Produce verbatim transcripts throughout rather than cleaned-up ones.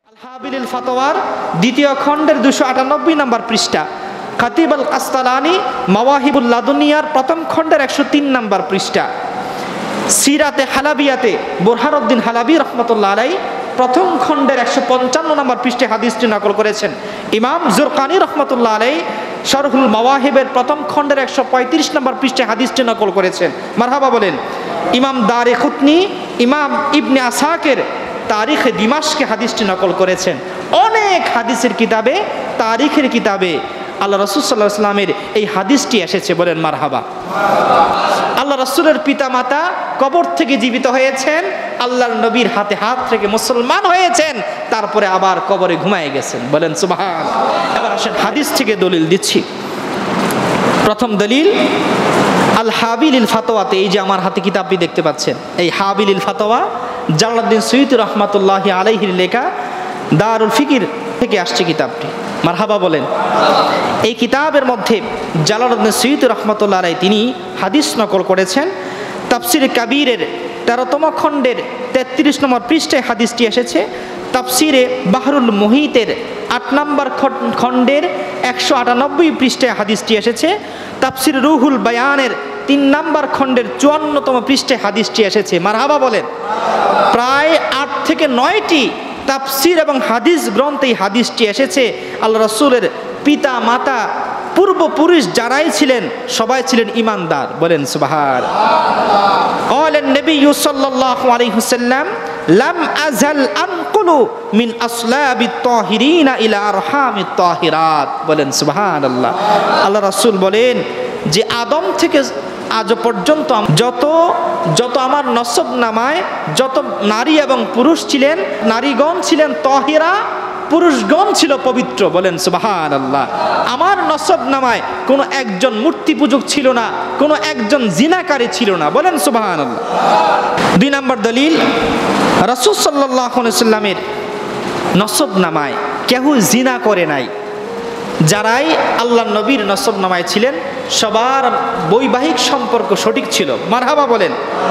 আল হাবিলিল ফাতোয়ার দ্বিতীয় খণ্ডের দুশো আটানব্বই নম্বর পৃষ্ঠা, খাতিব আল কাস্তালানি মাওয়াহিবুল লাদুনিয়ার প্রথম খণ্ডের একশো তিন নম্বর পৃষ্ঠা, সিরাতে হালাবিয়াতে বুরহানুদ্দিন হালাবি রহমতুল্লাহ আলাই প্রথম খণ্ডের একশো পঞ্চান্ন নম্বর পৃষ্ঠে হাদিসটি নকল করেছেন। ইমাম জুরকানি রহমতুল্লাহ আলাই শরহুল মাওয়াহিবের প্রথম খণ্ডের একশো পঁয়ত্রিশ নম্বর পৃষ্ঠে হাদিসটি নকল করেছেন। মারহাবা বলেন। ইমাম দারে কুতনি, ইমাম ইবনে আসাকের তারিখে দিমাশকে হাদিসটি নকল করেছেন। অনেক হাদিসের কিতাবে, তারিখের কিতাবে আল্লাহ রাসূল সাল্লাল্লাহু আলাইহি ওয়াসাল্লামের এই হাদিসটি এসেছে। বলেন মারহাবা। আল্লাহ রাসূলের পিতা মাতা কবর থেকে জীবিত হয়েছেন, আল্লাহর নবীর হাতে হাত থেকে মুসলমান হয়েছেন, তারপরে আবার কবরে ঘুমায় গেছেন। বলেন সুবহান। এবার আসেন হাদিস থেকে দলিল দিচ্ছি। প্রথম দলিল আল হাবিলিল ফাতোয়াতে, এই যে আমার হাতে কিতাবটি দেখতে পাচ্ছেন, এই হাবিলিল ফাতোয়া জালালউদ্দিন সুয়ুতী রহমাতুল্লাহি আলাইহির লেখা, দারুল ফিকির থেকে আসছে কিতাবটি। মারহাবা বলেন। এই কিতাবের মধ্যে জালালউদ্দিন সুয়ুতী রহমাতুল্লাহ আলাইহি তিনি হাদিস নকল করেছেন। তাফসির কাবীরের তেরোতম খণ্ডের তেত্রিশ নম্বর পৃষ্ঠায় হাদিসটি এসেছে। তাফসিরে বাহরুল মুহিতের আট নম্বর খণ্ডের একশো আটানব্বই পৃষ্ঠায় হাদিসটি এসেছে। তাফসির রুহুল বায়ানের তিন নম্বর খণ্ডের চুয়ান্নতম পৃষ্ঠায় হাদিসটি এসেছে। মারহাবা বলেন। প্রায় আট থেকে নয়টি তাফসির এবং হাদিস গ্রন্থে এই হাদিসটি এসেছে। আল্লাহ রাসূলের পিতা মাতা পূর্বপুরুষ যারাই ছিলেন সবাই ছিলেন ঈমানদার। বলেন সুবহান। ক্বালান নবী সাল্লাল্লাহু আলাইহি ওয়াসাল্লাম লাম আযাল আনকুলু মিন আসলাবিত তাহিরিনা ইলা আরহামিত তাহিরাত। বলেন সুবহানাল্লাহ। আল্লাহ রাসূল বলেন যে আদম থেকে আজ পর্যন্ত যত যত আমার নসব নামায় যত নারী এবং পুরুষ ছিলেন, নারীগণ ছিলেন তাহিরা, পুরুষগণ ছিল পবিত্র। বলেন সুবহানাল্লাহ। আমার নসব নামায় কোনো একজন মূর্তি পূজক ছিল না, কোনো একজন জিনাকারী ছিল না। বলেন সুবহানাল্লাহ। দুই নম্বর দলিল, রাসূল সাল্লাল্লাহু আলাইহি ওয়াসাল্লামের নসব নামায় কেউ জিনা করে নাই। যারাই আল্লাহ নবীর নসব নামায় ছিলেন সবার বৈবাহিক সম্পর্ক সঠিক ছিল। মারহাবা বলেন।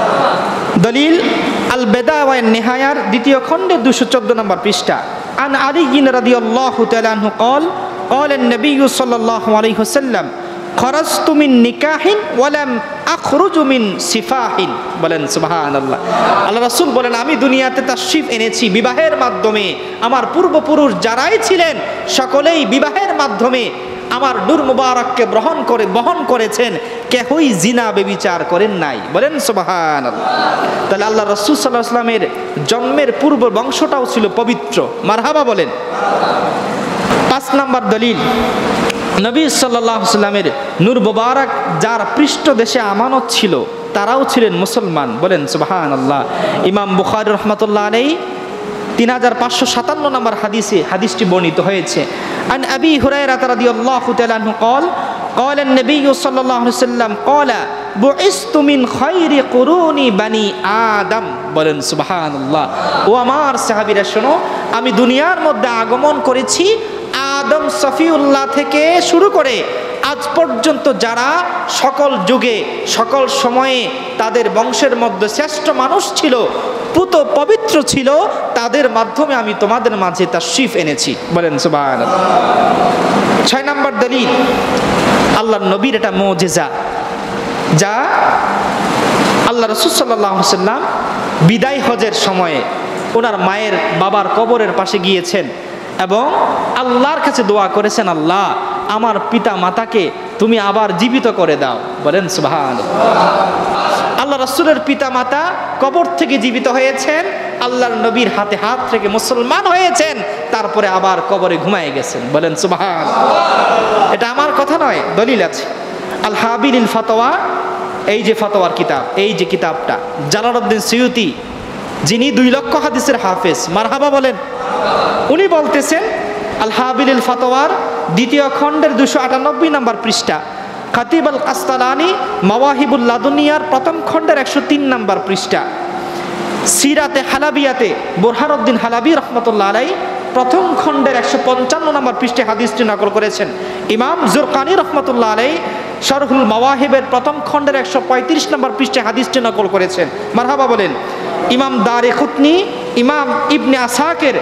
দলিল আল বেদা ওয়া নিহায়ার দ্বিতীয় খণ্ডের দুশো চোদ্দ নম্বর পৃষ্ঠা, আন আলী রাদিয়াল্লাহু তাআলা আনহু قال قال النبي صلى الله عليه وسلم খরাজতু মিন নিকাহিন ওয়া লাম আখরুজু মিন সিফাহিন। বলেন সুবহানাল্লাহ। আল্লাহ রাসূল বলেন আমি দুনিয়াতে তাশরীফ এনেছি বিবাহের মাধ্যমে। আমার পূর্বপুরুষ যারাই ছিলেন সকলেই বিবাহের মাধ্যমে আমার নূর মুবারককে গ্রহণ করে বহন করেছেন, কেহই জিনা ব্যভিচার করেন নাই। বলেন সুবহানাল্লাহ। তাহলে আল্লাহ রাসূল সাল্লাল্লাহু আলাইহি ওয়াসাল্লামের জন্মের পূর্ব বংশটাও ছিল পবিত্র। মারহাবা বলেন। পাঁচ নম্বর দলিল, নবী সাল্লাল্লাহু আলাইহি ওয়াসাল্লামের নূর মুবারক যার পৃষ্ঠ দেশে আমানত ছিল তারাও ছিলেন মুসলমান। বলেন সুবহানাল্লাহ। ইমাম বুখারী রাহমাতুল্লাহ আলাইহি তিন হাজার পাঁচশো সাতান্ন নম্বর হাদিসে হাদিসটি বর্ণিত হয়েছে। আন আবি হুরায়রা রাদিয়াল্লাহু তাআলা আনহু قال قال النبي صلى الله عليه وسلم قال بعثت من خير قرون بني آدم। বলেন সুবহানাল্লাহ। ও আমার সাহাবীরা শোনো, আমি দুনিয়ার মধ্যে আগমন করেছি আদম সফিউল্লাহ থেকে শুরু করে আজ পর্যন্ত যারা সকল যুগে সকল সময়ে তাদের বংশের মধ্যে শ্রেষ্ঠ মানুষ ছিল, পুত পবিত্র ছিল, তাদের মাধ্যমে আমি তোমাদের মাঝে তাশরীফ এনেছি। বলেন সুবহানাল্লাহ। ছয় নম্বর দলিল, আল্লাহর নবীর এটা মুজিজা যা আল্লাহ রাসূল সাল্লাল্লাহু আলাইহি ওয়াসাল্লাম বিদায় হজের সময়ে ওনার মায়ের বাবার কবরের পাশে গিয়েছেন এবং আল্লাহর কাছে দোয়া করেছেন, আল্লাহ আমার পিতা মাতাকে তুমি আবার জীবিত করে দাও। বলেন সুবহানাল্লাহ। আল্লাহ রাসূলের পিতা মাতা কবর থেকে জীবিত হয়েছেন, আল্লাহর নবীর হাতে হাত থেকে মুসলমান হয়েছেন, তারপরে আবার কবরে ঘুমায় গেছেন। বলেন সুবহানাল্লাহ। এটা আমার কথা নয়, দলিল আছে। আল হাবিলিল ফাতোয়া, এই যে ফতোয়ার কিতাব, এই যে কিতাবটা জালালউদ্দিন সুয়ুতী যিনি দুই লক্ষ হাদিসের হাফেজ, মারহাবা বলেন, উনি বলতেছেন আল হাবিলিল ফাতোয়ার দ্বিতীয় খণ্ডের দুশো আটানব্বই নম্বর পৃষ্ঠা, খাতিব আল কাস্তালানি মাওয়াহিবুল লাদুনিয়ার প্রথম খণ্ডের একশো তিন নম্বর পৃষ্ঠা, সিরাতে হালাবিয়াতে বুরহানুদ্দিন হালাবি রহমতুল্লাহ আলাই প্রথম খণ্ডের একশো পঞ্চান্ন নম্বর পৃষ্ঠে হাদিসটি নকল করেছেন। ইমাম জুরকানি রহমতুল্লাহ আলাই শরহুল মাওয়াহিবের প্রথম খণ্ডের একশো পঁয়ত্রিশ নম্বর পৃষ্ঠে হাদিসটি নকল করেছেন। মারহাবা বলেন। ইমাম দারে কুতনি, ইমাম ইবনে আসাকের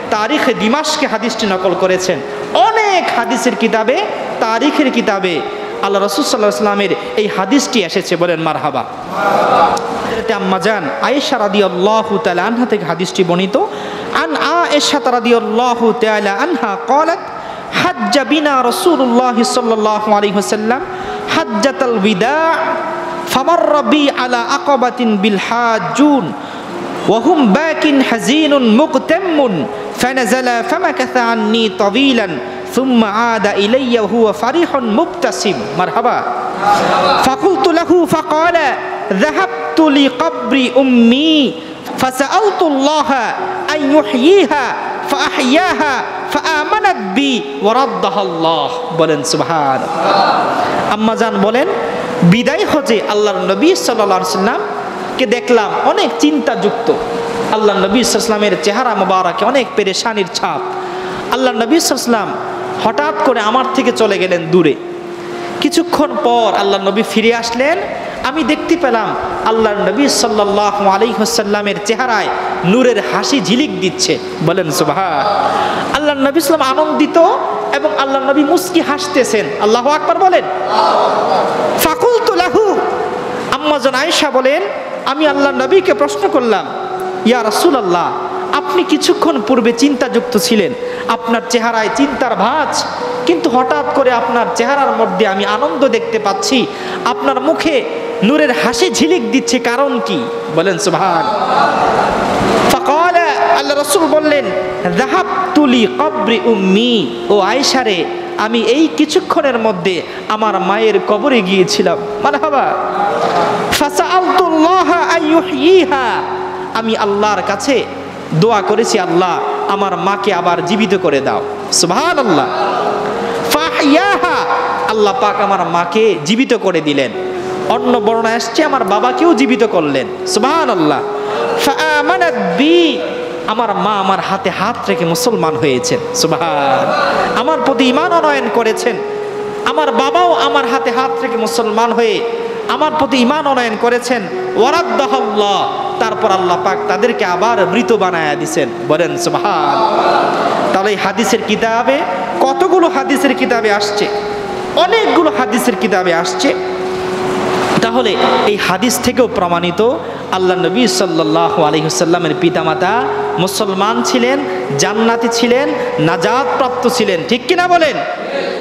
তারিখে দিমাশকে হাদিসটি নকল করেছেন। অনেক হাদিসের কিতাবে, তারিখের কিতাবে আল্লাহ রাসূল সাল্লাল্লাহু আলাইহি ওয়াসাল্লামের এই হাদিসটি এসেছে, বলেন মারহাবা। হযরত আম্মা জান আয়েশা রাদিয়াল্লাহু তাআলা আনহা থেকে হাদিসটি বর্ণিত। আন আয়েশা রাদিয়াল্লাহু তাআলা আনহা قالت حج بنا رسول الله صلى الله عليه وسلم حجة الوداع فمر بي على عقبة بالحاجون وهم باك حزين مغتم فنزل فمكث عني طويلا ثم عاد إلي وهو فرح مبتسم مرحبا فقلت له فقال ذهبت لقبر أمي فسألت الله أن يحييها فأحياها فآمنت بي وردها الله বলেন সুবহানাল্লাহ। আম্মা জান বলেন বিদায় হজে আল্লাহর নবী সাল্লাল্লাহু আলাইহি ওয়াসাল্লাম কে দেখলাম অনেক চিন্তাযুক্ত। আল্লাহর নবী সাল্লাল্লাহু আলাইহি ওয়াসাল্লামের চেহারা মোবারকে অনেক পেরেশানির ছাপ। আল্লাহর নবী সাল্লাল্লাহু আলাইহি ওয়াসাল্লাম হঠাৎ করে আমার থেকে চলে গেলেন দূরে। কিছুক্ষণ পর আল্লাহর নবী ফিরে আসলেন। আমি দেখতে পেলাম আল্লাহর নবী সাল্লাল্লাহু আলাইহি ওয়াসাল্লামের চেহারায় নূরের হাসি ঝিলিক দিচ্ছে, বলেন সুবহান। আল্লাহর নবী সাল্লাল্লাহু আলাইহি ওয়াসাল্লাম আনন্দিত এবং আল্লাহর নবী মুস্কি হাসতেছেন, আল্লাহু আকবার বলেন। ফাকুলতু লাহু, আম্মা জান আয়েশা বলেন আমি আল্লাহর নবীকে প্রশ্ন করলাম, ইয়া রাসূলুল্লাহ, আপনি কিছুক্ষণ পূর্বে চিন্তাযুক্ত ছিলেন, আপনার চেহারায় চিন্তার ভাঁজ, কিন্তু হঠাৎ করে আপনার চেহারার মধ্যে আমি আনন্দ দেখতে পাচ্ছি, আপনার মুখে নূরের হাসি ঝিলিক দিচ্ছে, কারণ কি? বলেন সুবহান। ফাকালা, আল্লাহ রাসূল বললেন, যাহাবতু লিকবরি উম্মি, ও আয়েশা রে, আমি এই কিছুক্ষণের মধ্যে আমার মায়ের কবরে গিয়েছিলাম। মারহাবা। ফাসাআলতুল্লাহা আন ইউহয়িহা, আমি আল্লাহর কাছে দোয়া করেছি, আল্লাহ আমার মাকে আবার জীবিত করে দাও। সুবহানাল্লাহ। ফাহইয়াহা, আল্লাহ পাক আমার মাকে জীবিত করে দিলেন। অন্য বর্ণনা আসছে আমার বাবাকেও জীবিত করলেন। সুবহানাল্লাহ। ফাআমানাত বি, আমার মা আমার হাতে হাত রেখে মুসলমান হয়েছেন। সুবহান। আমার প্রতি ঈমান আনয়ন করেছেন। আমার বাবাও আমার হাতে হাত রেখে মুসলমান হয়ে আমার প্রতি ঈমান আনয়ন করেছেন। ওয়ারাদ্দাহাল্লাহ, তারপর আল্লাহ পাক তাদেরকে আবার মৃত বানায়া দিয়েছেন, বলেন সুবহান। তাহলে এই হাদিসের কিতাবে কতগুলো হাদিসের কিতাবে আসছে, অনেকগুলো হাদিসের কিতাবে আসছে। তাহলে এই হাদিস থেকেও প্রমাণিত আল্লাহ নবী সাল্লাল্লাহু আলাইহি ওয়াসাল্লামের পিতামাতা মুসলমান ছিলেন, জান্নাতি ছিলেন, নাজাত প্রাপ্ত ছিলেন, ঠিক কিনা বলেন?